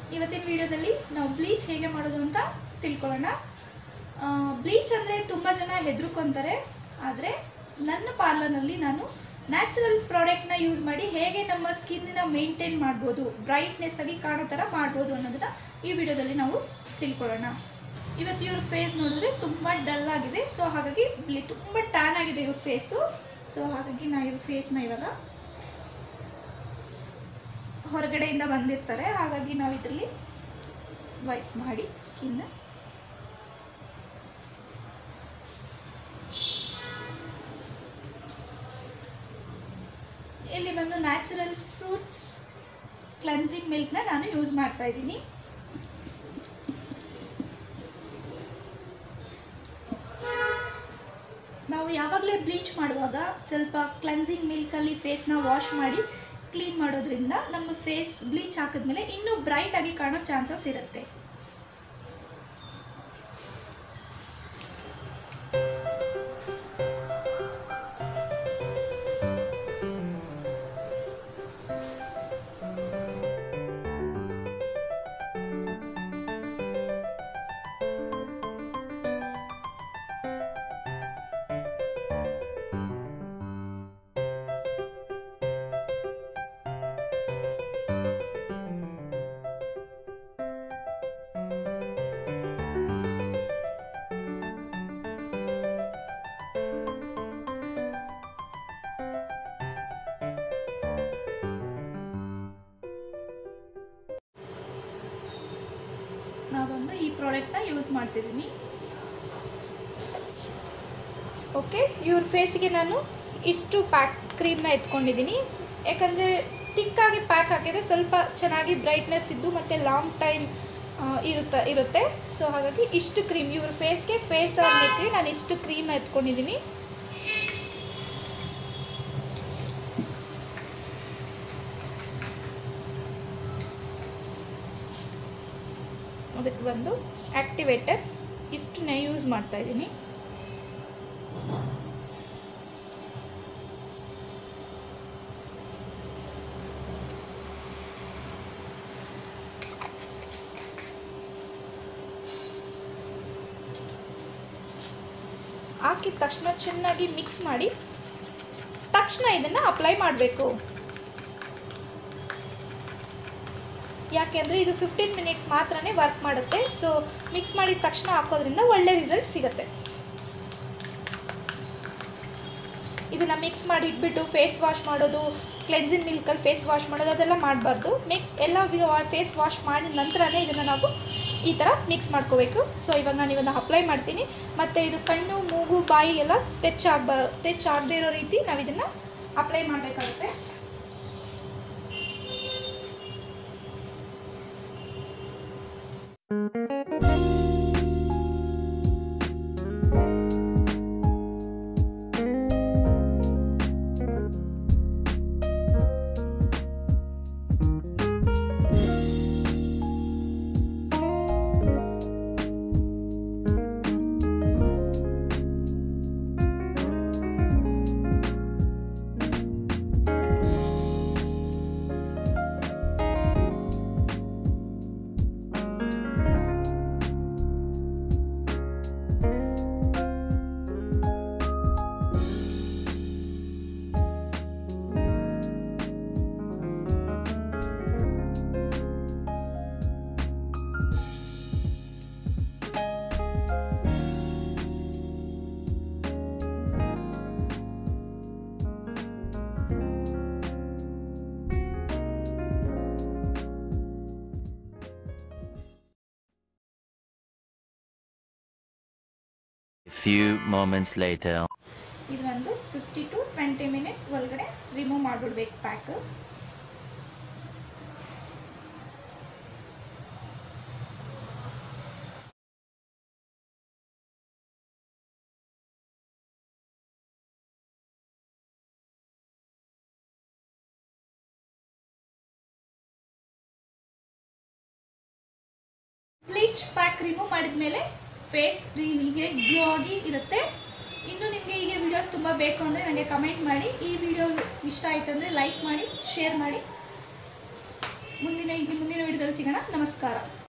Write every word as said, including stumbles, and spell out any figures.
ಇವತ್ತಿನ ವಿಡಿಯೋದಲ್ಲಿ ನಾವು ಬ್ಲೀಚ್ ಹೇಗೆ ಮಾಡೋದು ಅಂತ ತಿಳ್ಕೊಳ್ಳೋಣ. ಬ್ಲೀಚ್ ಅಂದರೆ ತುಂಬ ಜನ ಹೆದರ್ಕೊಂತಾರೆ, ಆದರೆ ನನ್ನ ಪಾರ್ಲರ್ನಲ್ಲಿ ನಾನು ನ್ಯಾಚುರಲ್ ಪ್ರಾಡಕ್ಟ್ನ ಯೂಸ್ ಮಾಡಿ ಹೇಗೆ ನಮ್ಮ ಸ್ಕಿನ್ನ ಮೇಂಟೈನ್ ಮಾಡ್ಬೋದು, ಬ್ರೈಟ್ನೆಸ್ ಆಗಿ ಕಾಣೋ ಥರ ಮಾಡ್ಬೋದು ಅನ್ನೋದನ್ನ ಈ ವಿಡಿಯೋದಲ್ಲಿ ನಾವು ತಿಳ್ಕೊಳ್ಳೋಣ. ಇವತ್ತು ಇವ್ರ ಫೇಸ್ ನೋಡಿದ್ರೆ ತುಂಬ ಡಲ್ ಆಗಿದೆ, ಸೊ ಹಾಗಾಗಿ ಬ್ಲಿ ತುಂಬ ಟ್ಯಾನ್ ಆಗಿದೆ ಇವ್ರ ಫೇಸು. ಸೊ ಹಾಗಾಗಿ ನಾ ಇವ್ರ ಫೇಸ್ನ ಇವಾಗ ಹೊರಗಡೆಯಿಂದ ಬಂದಿರ್ತಾರೆ, ಹಾಗಾಗಿ ನಾವು ಇದರಲ್ಲಿ ವೈಪ್ ಮಾಡಿ ಸ್ಕಿನ್ ಇಲ್ಲಿ ಬಂದು ನ್ಯಾಚುರಲ್ ಫ್ರೂಟ್ಸ್ ಕ್ಲೆನ್ಸಿಂಗ್ ಮಿಲ್ಕ್ನ ನಾನು ಯೂಸ್ ಮಾಡ್ತಾ ಇದ್ದೀನಿ. ನಾವು ಯಾವಾಗಲೇ ಬ್ಲೀಚ್ ಮಾಡುವಾಗ ಸ್ವಲ್ಪ ಕ್ಲೆನ್ಸಿಂಗ್ ಮಿಲ್ಕಲ್ಲಿ ಫೇಸ್ನ ವಾಶ್ ಮಾಡಿ ಕ್ಲೀನ್ ಮಾಡೋದ್ರಿಂದ ನಮ್ಮ ಫೇಸ್ ಬ್ಲೀಚ್ ಹಾಕಿದ್ಮೇಲೆ ಇನ್ನೂ ಬ್ರೈಟ್ ಆಗಿ ಕಾಣೋ ಚಾನ್ಸಸ್ ಇರುತ್ತೆ. ನಾವೊಂದು ಈ ಪ್ರಾಡಕ್ಟ್ನ ಯೂಸ್ ಮಾಡ್ತಿದ್ದೀನಿ. ಓಕೆ, ಇವ್ರ ಫೇಸಿಗೆ ನಾನು ಇಷ್ಟು ಪ್ಯಾಕ್ ಕ್ರೀಮ್ನ ಎತ್ಕೊಂಡಿದ್ದೀನಿ, ಯಾಕಂದರೆ ತಿಕ್ಕಾಗಿ ಪ್ಯಾಕ್ ಹಾಕಿದರೆ ಸ್ವಲ್ಪ ಚೆನ್ನಾಗಿ ಬ್ರೈಟ್ನೆಸ್ ಇದ್ದು ಮತ್ತು ಲಾಂಗ್ ಟೈಮ್ ಇರುತ್ತೆ ಇರುತ್ತೆ ಸೊ ಹಾಗಾಗಿ ಇಷ್ಟು ಕ್ರೀಮ್ ಇವ್ರ ಫೇಸ್ಗೆ ಫೇಸ್ ಆಗಲಿಕ್ಕೆ ನಾನು ಇಷ್ಟು ಕ್ರೀಮ್ನ ಎತ್ಕೊಂಡಿದ್ದೀನಿ. ಅದಕ್ಕೆ ಒಂದು ಆ್ಯಕ್ಟಿವೇಟರ್ ಇಷ್ಟನ್ನೇ ಯೂಸ್ ಮಾಡ್ತಾ ಇದ್ದೀನಿ. ಹಾಕಿದ ತಕ್ಷಣ ಚೆನ್ನಾಗಿ ಮಿಕ್ಸ್ ಮಾಡಿ ತಕ್ಷಣ ಇದನ್ನು ಅಪ್ಲೈ ಮಾಡಬೇಕು. ಯಾಕೆಂದರೆ ಇದು ಫಿಫ್ಟೀನ್ ಮಿನಿಟ್ಸ್ ಮಾತ್ರನೇ ವರ್ಕ್ ಮಾಡುತ್ತೆ, ಸೊ ಮಿಕ್ಸ್ ಮಾಡಿದ ತಕ್ಷಣ ಹಾಕೋದ್ರಿಂದ ಒಳ್ಳೆ ರಿಸಲ್ಟ್ ಸಿಗುತ್ತೆ. ಇದನ್ನು ಮಿಕ್ಸ್ ಮಾಡಿ ಇಟ್ಬಿಟ್ಟು ಫೇಸ್ ವಾಶ್ ಮಾಡೋದು, ಕ್ಲೆನ್ಸಿಂಗ್ ಮಿಲ್ಕಲ್ಲಿ ಫೇಸ್ ವಾಶ್ ಮಾಡೋದು ಅದೆಲ್ಲ ಮಾಡಬಾರ್ದು. ಮಿಕ್ಸ್ ಎಲ್ಲ ಫೇಸ್ ವಾಶ್ ಮಾಡಿದ ನಂತರನೇ ಇದನ್ನು ನಾವು ಈ ಥರ ಮಿಕ್ಸ್ ಮಾಡ್ಕೋಬೇಕು. ಸೊ ಇವಾಗ ನಾನು ಇವನ್ನ ಅಪ್ಲೈ ಮಾಡ್ತೀನಿ, ಮತ್ತು ಇದು ಕಣ್ಣು ಮೂಗು ಬಾಯಿ ಎಲ್ಲ ಟಚ್ ಆಗಬಾರ ಟಚ್ ಆಗದೇ ಇರೋ ರೀತಿ ನಾವು ಇದನ್ನು ಅಪ್ಲೈ ಮಾಡಬೇಕಾಗುತ್ತೆ. Few moments later. ಇದು ಒಂದು ಫಿಫ್ಟಿ ಟು ಟ್ವೆಂಟಿ ಮಿನಿಟ್ಸ್ ಒಳಗಡೆ ರಿಮೂವ್ ಮಾಡಿಬಿಡ್ಬೇಕು ಪ್ಯಾಕ್. ಬ್ಲೀಚ್ ಪ್ಯಾಕ್ ರಿಮೂವ್ ಮಾಡಿದ್ಮೇಲೆ ಫೇಸ್ ಹೀಗೆ ಗ್ಲೋ ಆಗಿ ಇರುತ್ತೆ. ಇನ್ನು ನಿಮಗೆ ಹೀಗೆ ವಿಡಿಯೋಸ್ ತುಂಬ ಬೇಕು ಅಂದರೆ ನನಗೆ ಕಮೆಂಟ್ ಮಾಡಿ. ಈ ವಿಡಿಯೋ ಇಷ್ಟ ಆಯಿತು ಅಂದರೆ ಲೈಕ್ ಮಾಡಿ, ಶೇರ್ ಮಾಡಿ. ಮುಂದಿನ ಮುಂದಿನ ವಿಡಿಯೋದಲ್ಲಿ ಸಿಗೋಣ. ನಮಸ್ಕಾರ.